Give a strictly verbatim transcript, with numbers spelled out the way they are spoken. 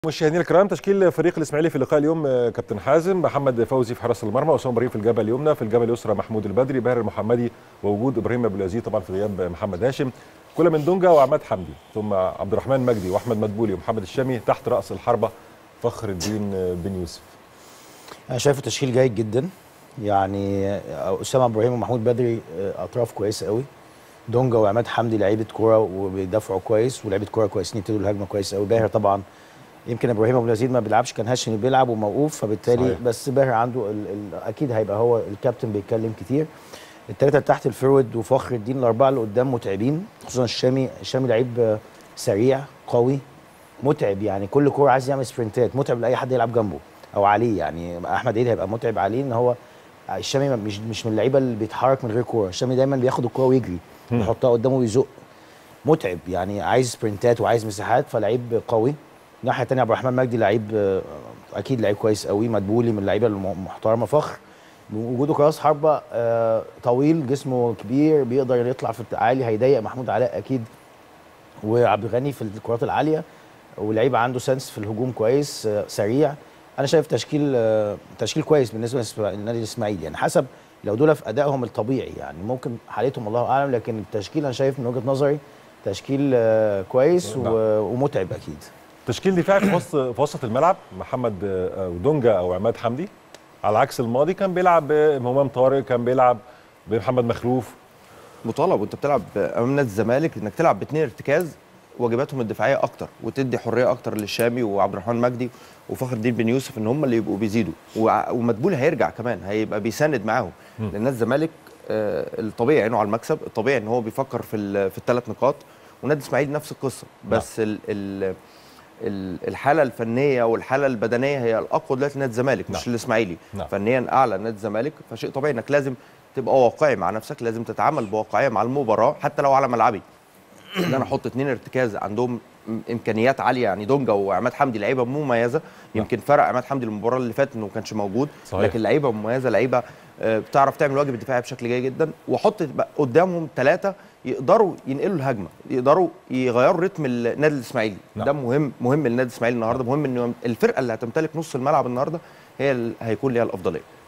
مشاهدينا الكرام، تشكيل فريق الاسماعيلي في اللقاء اليوم: كابتن حازم، محمد فوزي في حراسه المرمى، اسامه ابراهيم في الجبهه اليمنى، في الجبهه اليسرى محمود البدري، باهر المحمدي، ووجود ابراهيم ابو العزيز طبعا في غياب محمد هاشم، كل من دونجا وعماد حمدي، ثم عبد الرحمن مجدي واحمد مدبولي ومحمد الشامي تحت راس الحربه فخر الدين بن يوسف. انا شايفه تشكيل جيد جدا، يعني اسامه ابراهيم ومحمود بدري اطراف كويسه قوي، دونجا وعماد حمدي لعيبه كوره وبيدافعوا كويس ولعيبه كوره كويسين يبتدوا الهجمه كويس قوي. باهر طبعا يمكن ابراهيم ابو العزيز ما بيلعبش، كان هاشم بيلعب وموقوف، فبالتالي صحيح. بس باهر عنده ال ال اكيد هيبقى هو الكابتن بيتكلم كتير. الثلاثه تحت الفرود وفخر الدين، الاربعه اللي قدام متعبين، خصوصا الشامي. الشامي لعيب سريع قوي متعب، يعني كل كوره عايز يعمل سبرنتات، متعب لاي حد يلعب جنبه او عليه. يعني احمد عيد هيبقى متعب عليه، ان هو الشامي مش مش من اللعيبه اللي بيتحرك من غير كوره، الشامي دايما بياخد الكوره ويجري يحطها قدامه ويزق، متعب يعني عايز سبرنتات وعايز مساحات، فلعيب قوي. الناحيه الثانيه عبد الرحمن مجدي لعيب اكيد لعيب كويس قوي، مدبولي من اللعيبه المحترمه، فخر وجوده كراس حربه طويل، جسمه كبير، بيقدر يطلع في العالي، هيضايق محمود علاء اكيد، وعبد الغني في الكرات العاليه، ولعيب عنده سنس في الهجوم كويس سريع. انا شايف تشكيل تشكيل كويس بالنسبه للنادي الاسماعيلي، يعني حسب لو دول في ادائهم الطبيعي، يعني ممكن حالتهم الله اعلم، لكن التشكيل انا شايف من وجهه نظري تشكيل كويس ومتعب اكيد. تشكيل دفاعي في وسط في وسط الملعب: محمد ودونجا او عماد حمدي، على عكس الماضي كان بيلعب بهمام طارق، كان بيلعب بمحمد مخلوف. مطالب وانت بتلعب امام نادي الزمالك انك تلعب باثنين ارتكاز، واجباتهم الدفاعيه اكتر، وتدي حريه اكتر للشامي وعبد الرحمن مجدي وفخر الدين بن يوسف ان هم اللي يبقوا بيزيدوا، ومدبولي هيرجع كمان هيبقى بيساند معاهم، لان نادي الزمالك الطبيعي انه على المكسب، الطبيعي ان هو بيفكر في في الثلاث نقاط، ونادي الاسماعيلي نفس القصه، بس ال ال الحاله الفنيه والحاله البدنيه هي الاقوى دلوقتي نادي الزمالك مش الاسماعيلي، فنيا اعلى نادي الزمالك، فشيء طبيعي انك لازم تبقى واقعي مع نفسك، لازم تتعامل بواقعيه مع المباراه حتى لو على ملعبي. ان انا احط اثنين ارتكاز عندهم امكانيات عاليه، يعني دونجا وعماد حمدي لعيبه مميزه، يمكن فرق عماد حمدي المباراه اللي فاتت انه ما كانش موجود، صحيح. لكن لعيبه مميزه، لعيبه بتعرف تعمل واجب الدفاعي بشكل جيد جدا، واحط قدامهم ثلاثه يقدروا ينقلوا الهجمه، يقدروا يغيروا رتم النادي الاسماعيلي. نعم. ده مهم مهم للنادي الاسماعيلي النهارده، مهم ان الفرقه اللي هتمتلك نص الملعب النهارده هي اللي هيكون ليها الافضليه.